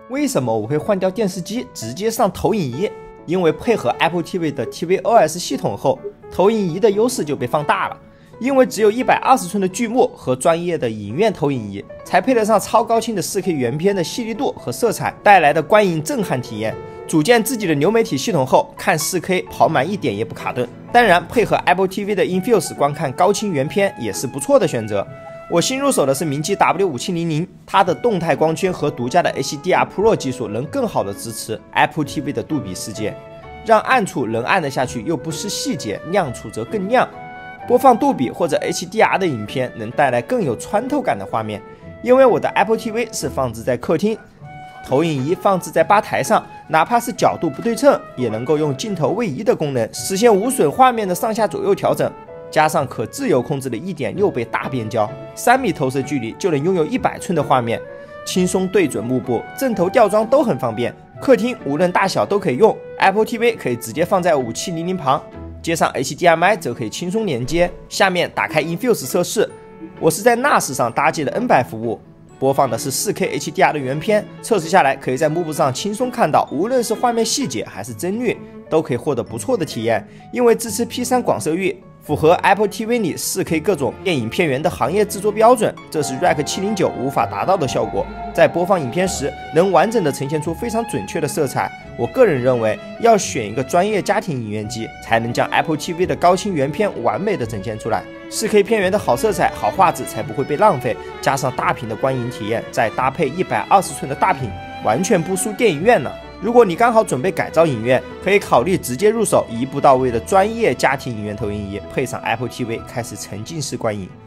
为什么我会换掉电视机，直接上投影仪？因为配合 Apple TV 的 tvOS 系统后，投影仪的优势就被放大了。因为只有120寸的巨幕和专业的影院投影仪，才配得上超高清的 4K 原片的细腻度和色彩带来的观影震撼体验。组建自己的流媒体系统后，看 4K 跑满一点也不卡顿。当然，配合 Apple TV 的 Infuse 观看高清原片也是不错的选择。我新入手的是明基 W5700， 它的动态光圈和独家的 HDR Pro 技术能更好的支持 Apple TV 的杜比世界，让暗处能按得下去又不失细节，亮处则更亮。播放杜比或者 HDR 的影片能带来更有穿透感的画面。因为我的 Apple TV 是放置在客厅，投影仪放置在吧台上，哪怕是角度不对称，也能够用镜头位移的功能实现无损画面的上下左右调整。加上可自由控制的1.6倍大变焦，3米投射距离就能拥有100寸的画面，轻松对准幕布，正头吊装都很方便。客厅无论大小都可以用 ，Apple TV 可以直接放在5700旁，接上 HDMI 则可以轻松连接。下面打开 Infuse 测试，我是在 NAS 上搭建的 N100服务，播放的是 4K HDR 的原片。测试下来，可以在幕布上轻松看到，无论是画面细节还是帧率，都可以获得不错的体验。因为支持 P3 广色域，符合 Apple TV 里 4K 各种电影片源的行业制作标准，这是 Rec 709无法达到的效果。在播放影片时，能完整的呈现出非常准确的色彩。我个人认为，要选一个专业家庭影院机，才能将 Apple TV 的高清原片完美的呈现出来。4K 片源的好色彩、好画质才不会被浪费，加上大屏的观影体验，再搭配120寸的大屏，完全不输电影院呢。如果你刚好准备改造影院，可以考虑直接入手一步到位的专业家庭影院投影仪，配上 Apple TV 开始沉浸式观影。